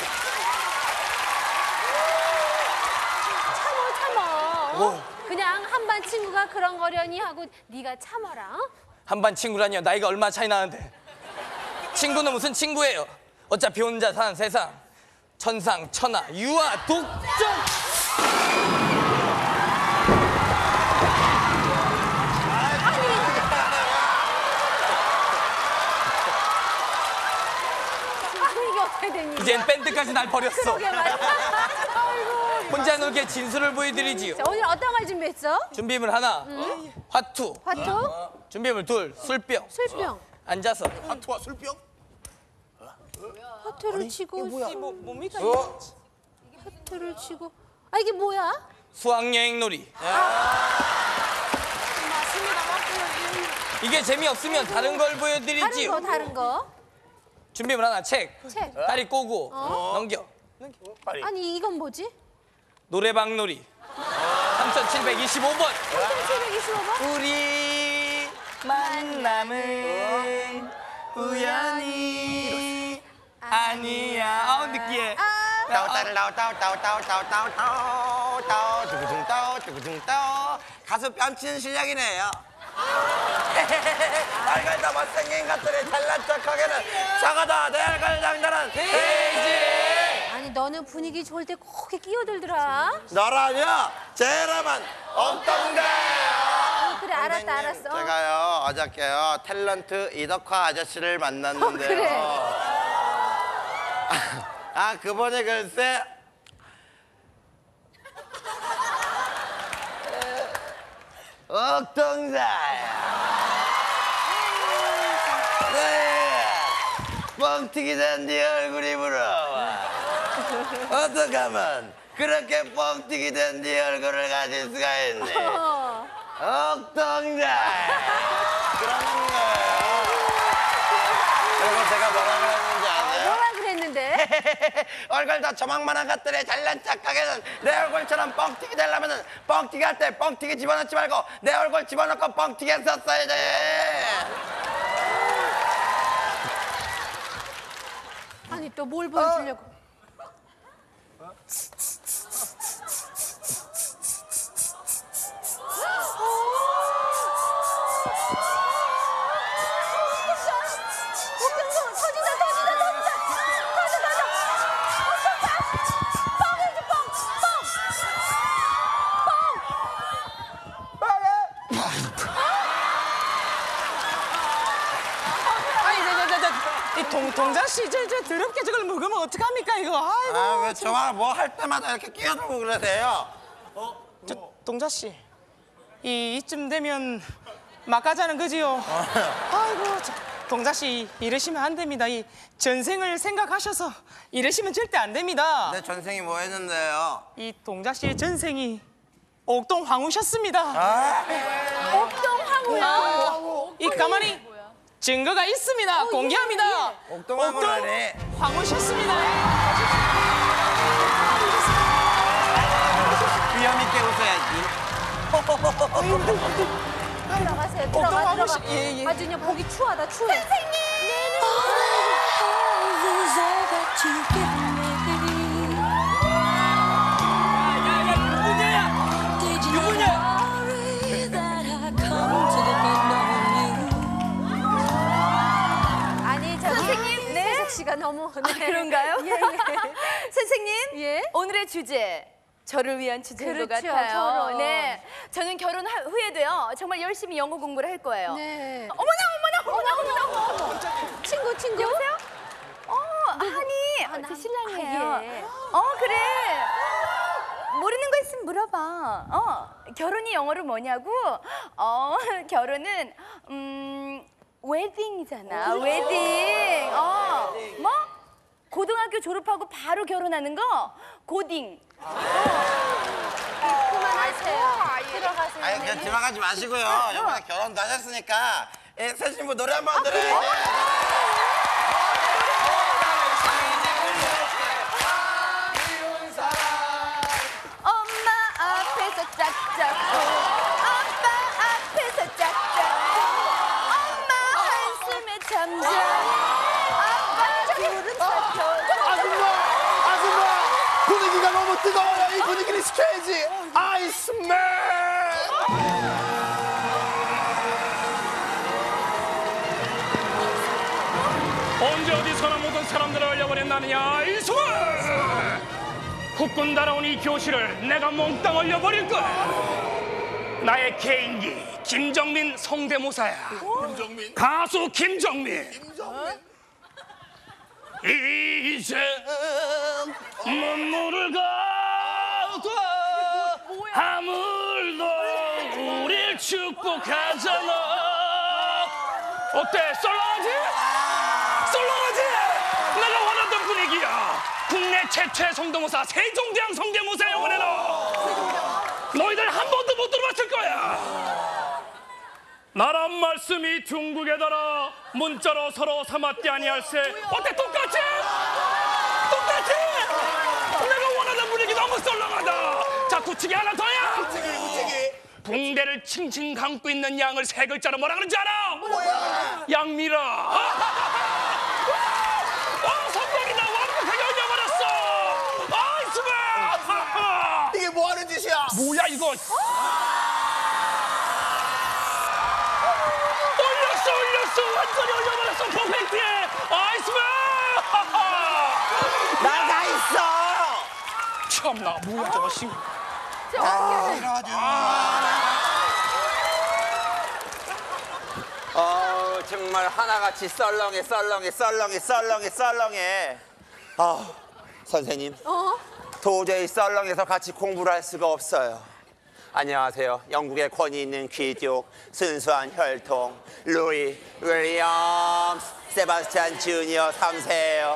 참어. 그냥 한반 친구가 그런 거려니 하고 네가 참아라.
한반 친구라니요. 나이가 얼마 차이 나는데. 친구는 무슨 친구예요? 어차피 혼자 사는 세상. 천상, 천하, 유아, 독점.
이게 어떻게 됩니까?
이젠 밴드까지 날 버렸어.
그러게 말이야. 아이고.
혼자 놀게 진수를 보여드리지요.
자, 오늘 어떤 걸 준비했어?
준비물 하나, 화투.
화투?
준비물 둘, 술병.
술병.
앉아서.
화투와 술병?
화투를 치고.
이게 뭡니까?
화투를 치고. 아, 이게 뭐야?
수학여행놀이. 이게 재미없으면 다른 걸 보여드리지요.
다른 거.
준비물 하나, 책.
책.
다리 꼬고 넘겨.
아니, 이건 뭐지?
노래방놀이. 3725번.
3725번?
우리 만남은 우연이 아니야. 느끼해.
가수 뺨치는 실력이네요. 알갈다 못생긴 것들이 잘난 척하게는 작아다 내 알갈 장단은 돼지.
아니, 너는 분위기 좋을 때 꼭 이렇게 끼어들더라.
너라며 제라만 없던가요.
그래, 알았다, 알았어.
제가요 어저께요 탤런트 이덕화 아저씨를 만났는데요.
그래.
그분이 글쎄 억동자야. 네, 뻥튀기 된 네 얼굴이 부러워. 어떡하면 그렇게 뻥튀기 된 네 얼굴을 가질 수가 있니? 억동자야. 그러는 거예요. 그리고 제가 뭐라고 했는지 아세요?
뭐라 그랬는데?
얼굴 다 조망만한 것들에 잘난 척하게는 내 얼굴처럼 뻥튀기 되려면은 뻥튀기 할 때 뻥튀기 집어넣지 말고 내 얼굴 집어넣고 뻥튀기 했었어야 돼.
아니, 또 뭘 보여주려고?
동자 씨, 저 더럽게 저걸 먹으면 어떡합니까 이거? 아이고.
왜 저만 뭐 할 때마다 이렇게 끼어들고 그러세요?
동자 씨, 이쯤 되면 막가자는 거지요. 아이고, 동자 씨 이러시면 안 됩니다. 이 전생을 생각하셔서 이러시면 절대 안 됩니다.
내 전생이 뭐 했는데요?
이 동자 씨의 전생이 옥동 황후셨습니다.
옥동 황후요?
이 가만히 증거가 있습니다. 공개합니다.
옥동 황후라니.
황후셨습니다.
위험 있게 웃어야지.
들어가세요. 들어가.
예.
아주 그냥 보기 추하다, 추해.
선생님!
아니,
선생님, 네?
세석 씨가 너무. 네.
그런가요?
예, 예.
선생님,
예?
오늘의 주제. 저를 위한 주제인 것
그렇죠,
같아요.
결혼.
네, 저는 결혼 후에도요 정말 열심히 영어 공부를 할 거예요.
네.
어머나.
친구.
여보세요? 하니, 제 신랑이에요.
예.
그래. 모르는 거 있으면 물어봐. 결혼이 영어로 뭐냐고? 결혼은 웨딩이잖아. 웨딩. 뭐? 고등학교 졸업하고 바로 결혼하는 거? 고딩.
그만하세요. 들어가세요.
아니 그냥 들어가지 마시고요. 이번에 결혼도 하셨으니까 새 신부 노래 한번 들어야지.
엄마 앞에서 짝짝꿍, 아빠 앞에서 짝짝꿍, 엄마 한숨에 잠자리, 아빠 구름 사토.
아줌마! 분위기가 너무 뜨거워요. 이 분위기를 식혀야지. 아이스맨!
언제 어디서나 모든 사람들을 얼려버린다느냐 이승훈! 후끈 달아온 이 교실을 내가 몽땅 얼려버릴 거야. 나의 개인기 김정민 성대모사야.
김정민.
가수 김정민. 이제 눈물을 가도 아무도 우릴 축복하잖아. 어때? 썰렁하지? 썰렁하지? 내가 원하던 분위기야. 국내 최초의 성대모사 세종대왕 성대모사 영원해 너. 너희들 한 번도 못 들어봤을 거야. 나란 말씀이 중국에 달아 문자로 서로 삼았디 아니할세. 어때? 똑같이? 똑같이? 내가 원하는 분위기 너무 썰렁하다. 자, 굳히기 하나 더야. 굳히기. 붕대를 칭칭 감고 있는 양을 세 글자로 뭐라 그러는지 알아?
뭐야?
양미라. 성공이다. 완벽하게 올려버렸어. 아이스만.
이게 뭐 하는 짓이야?
뭐야 이거? 올렸어. 완전히 올려버렸어. 퍼펙트해. 아이스만.
나가 있어.
참나 뭐야 저거 신.
정말 하나같이 썰렁해. 선생님, 도저히 썰렁해서 같이 공부를 할 수가 없어요. 안녕하세요. 영국의 권위 있는 귀족, 순수한 혈통, 루이 윌리엄스 세바스찬 주니어 3세예요.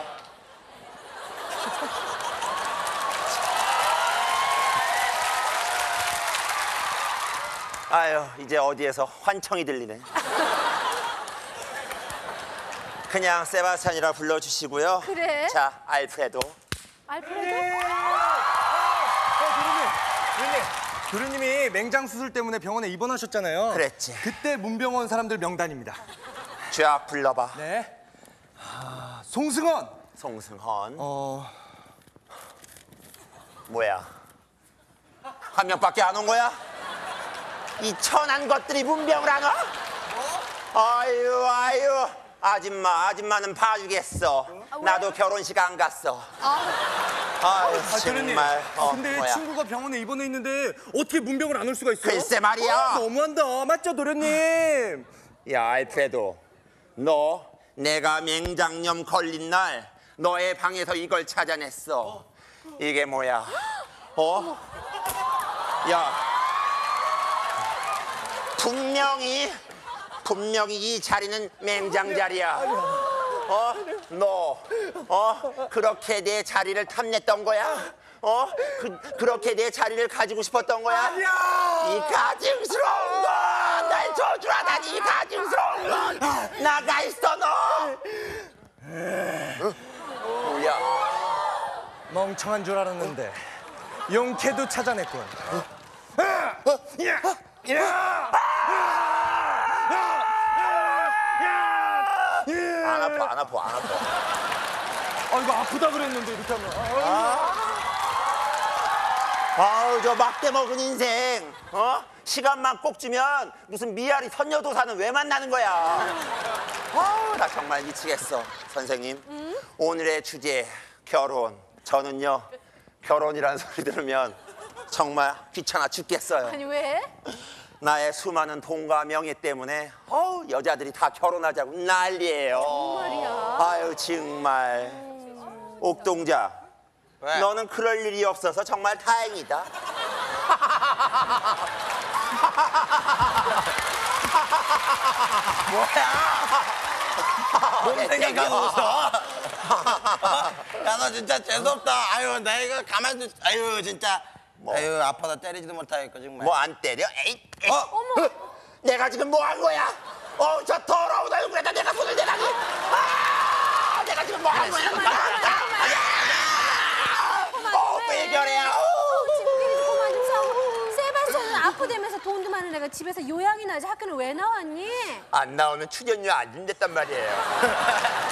아유, 이제 어디에서 환청이 들리네. 그냥 세바스찬이라 불러주시고요.
그래?
자, 알프레도.
교수님이 맹장 수술 때문에 병원에 입원하셨잖아요.
그랬지.
그때 문병원 사람들 명단입니다.
쫙 불러봐.
네. 송승헌.
뭐야? 한 명밖에 안 온 거야? 이 천한 것들이 문병을 안 와? 아유. 아줌마는 봐주겠어. 나도 결혼식 안 갔어. 아유, 정말.
근데
뭐야.
친구가 병원에 입원해 있는데 어떻게 문병을 안 올 수가 있어요?
글쎄 말이야.
너무한다. 맞죠, 도련님?
야, 알프레도. 너 내가 맹장염 걸린 날 너의 방에서 이걸 찾아냈어. 이게 뭐야? 야, 분명히 이 자리는 맹장 자리야. 너 그렇게 내 자리를 탐냈던 거야? 그렇게 내 자리를 가지고 싶었던 거야? 이 가증스러운 건! 날 저주하다니 이 가증스러운 건! 나가 있어 너! 뭐야?
멍청한 줄 알았는데 용케도 찾아냈군.
안 아파.
이거 아프다 그랬는데 이렇게 하면.
아우, 저 막대 먹은 인생. 시간만 꼭 주면 무슨 미아리 선녀도사는 왜 만나는 거야? 아우, 나 정말 미치겠어. 선생님, 오늘의 주제 결혼. 저는요, 결혼이라는 소리 들으면 정말 귀찮아 죽겠어요.
아니 왜?
나의 수많은 돈과 명예 때문에 여자들이 다 결혼하자고 난리예요.
정말이야?
아유, 정말. 옥동자,
왜?
너는 그럴 일이 없어서 정말 다행이다.
뭔 생각하고 웃어? 야, 너 진짜 재수없다. 아유, 내가 가만히 아유, 진짜. 아유, 아파서 때리지도 못하겠고 정말.
뭐 안 때려? 에이. 내가 지금 뭐 한 거야? 저 더러운 얼굴에다 내가 손을 대다니. 내가 지금 뭐 한 거야? 왜 저래요?
친구끼리 좀 그만 좀 싸우고. 세바스찬은 아프다면서 돈도 많은 애가 집에서 요양이 나지 학교는 왜 나왔니?
안 나오면 출연료 안 준댔단 말이에요.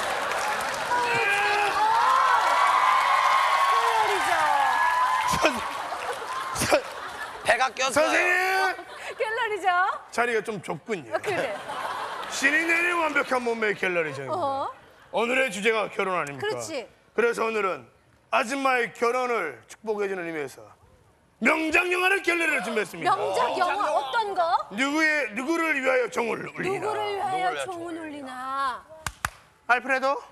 배가 꼈어요.
선생님!
갤러리죠?
자리가 좀 좁군요.
그래.
신이 내린 완벽한 몸매의 갤러리죠. 오늘의 주제가 결혼 아닙니까?
그렇지.
그래서 오늘은 아줌마의 결혼을 축복해주는 의미에서 명작 영화를 결례를 준비했습니다.
명작 영화 어떤 거?
누구를 위하여 종을 울리나?
누구를 위하여 종을 울리나?
알프레도?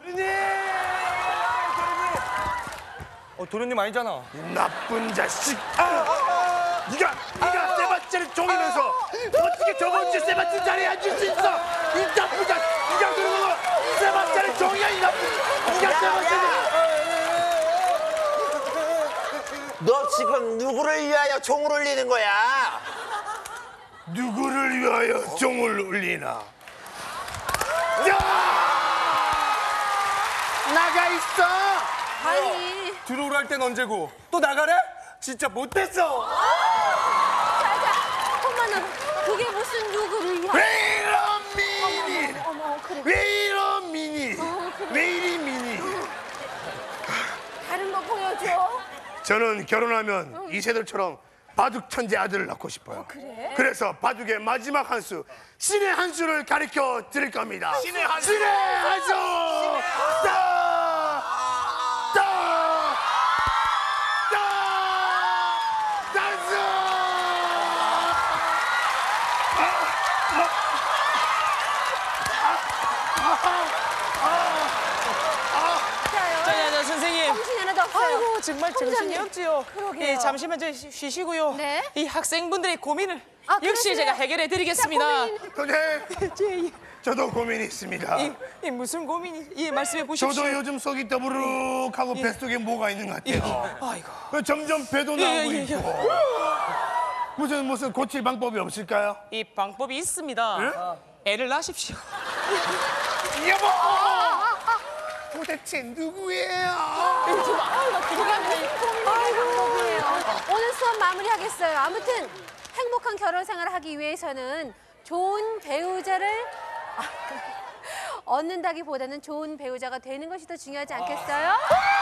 도련님 아니잖아.
이 나쁜 자식! 네가 세바스찬의 종이면서 어떻게 저번주에 세바스찬 자리에 앉을 수 있어? 이 나쁜 자식! 네가 그러고 세바스찬의 종이야 이 나쁜 자식! 네가 세바스찬이!
너 지금 누구를 위하여 종을 울리는 거야?
누구를 위하여 종을 울리나? 나가 있어!
아니.
들어오랄 땐 언제고 또 나가래? 진짜 못됐어.
자자, 엄마는 그게 무슨 누구를 위하여?
왜 이런 미니?
어머, 그래.
왜 이런 미니?
그래.
왜 이리 미니?
다른 거 보여줘.
저는 결혼하면 이세돌처럼 바둑 천재 아들을 낳고 싶어요.
그래?
그래서 바둑의 마지막 한 수, 신의 한 수를 가르쳐 드릴 겁니다. 신의 한 수! 신의 한 수!
자, 선생님.
정신이 하나도 없어요.
아이고, 정말 정신이
총장님.
없지요.
그러게요.
예, 잠시만 쉬시고요.
네.
이 학생분들의 고민을 역시
그러시네요.
제가 해결해 드리겠습니다.
선생님, 저도 고민이 있습니다.
이 무슨 고민이? 예, 말씀해 보십시오.
저도 요즘 속이 더부룩하고 뱃속에 뭐가 있는 것 같아요.
아이고.
점점 배도
예,
나오고
예, 예.
있고. 무슨 고칠 방법이 없을까요?
이 방법이 있습니다. 애를 낳으십시오.
여보! 도대체 누구예요?
오늘 수업 마무리하겠어요. 아무튼 행복한 결혼 생활을 하기 위해서는 좋은 배우자를 얻는다기보다는 좋은 배우자가 되는 것이 더 중요하지 않겠어요?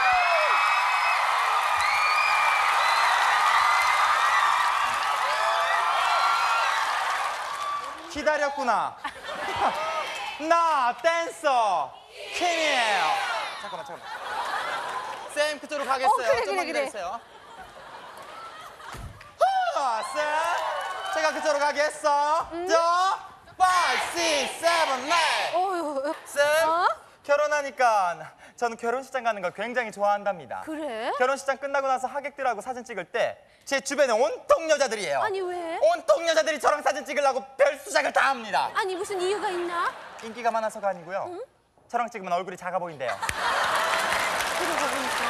기다렸구나. 나 댄서 킴이에요. 잠깐만. 쌤 그쪽으로 가겠어요.
그래,
좀만
그래.
기다리세요. 쌤, 제가 그쪽으로 가겠어. 5, 6, 7, 8.
어휴,
쌤, 결혼하니까 저는 결혼식장 가는 걸 굉장히 좋아한답니다.
그래?
결혼식장 끝나고 나서 하객들하고 사진 찍을 때 제 주변에 온통 여자들이에요.
아니 왜?
온통 여자들이 저랑 사진 찍으려고 별수작을 다 합니다.
아니 무슨 이유가 있나?
인기가 많아서가 아니고요. 저랑 찍으면 얼굴이 작아 보인대요.
그러고 보니까.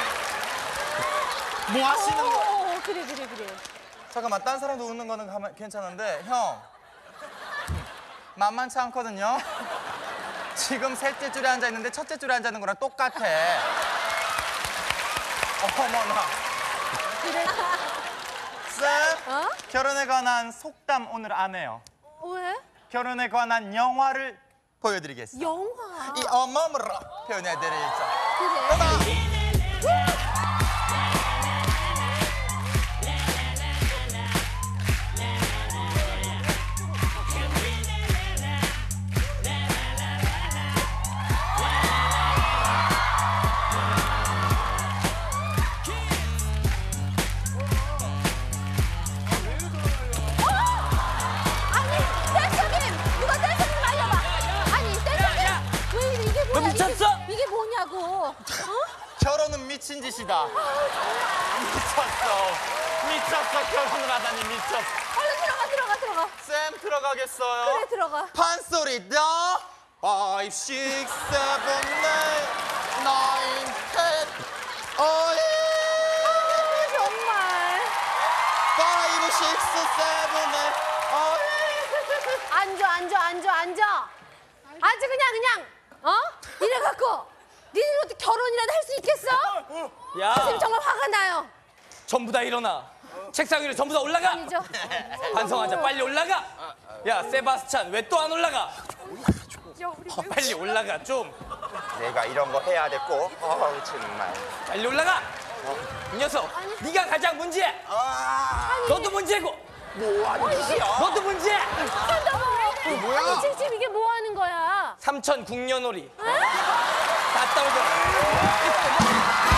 뭐 하시는 거?
그래.
잠깐만, 딴 사람도 웃는 거는 괜찮은데 형 만만치 않거든요. 지금 셋째 줄에 앉아 있는데 첫째 줄에 앉아 있는 거랑 똑같아. 어머나.
그래.
쌤, 결혼에 관한 속담 오늘 안 해요.
왜?
결혼에 관한 영화를 보여드리겠습니다.
영화.
이 어머머로 표현해드리죠.
그래. 이게 뭐냐고.
결혼은 미친 짓이다. 미쳤어. 결혼을 하다니 미쳤어.
얼른 들어가.
쌤 들어가겠어요?
그래, 들어가.
판소리 더 5, 6, 7, 8, 9, 10
정말.
5, 6, 7, 8
앉아. 아주 그냥 이래갖고 니들 어떻게 결혼이라도 할 수 있겠어?
야.
선생님 정말 화가 나요.
전부 다 일어나. 책상 위로 전부 다 올라가.
아니죠.
반성하자. 빨리 올라가. 야, 세바스찬 왜 또 안 올라가? 빨리 올라가 좀.
내가 이런 거 해야 됐고 정말
빨리 올라가. 이 녀석, 네가 가장 문제야. 너도 문제고.
뭐 하는 짓이야?
너도 문제야.
뭐야? 아니 지금 이게 뭐 하는 거야?
삼천 국년놀이. 갔다 오자.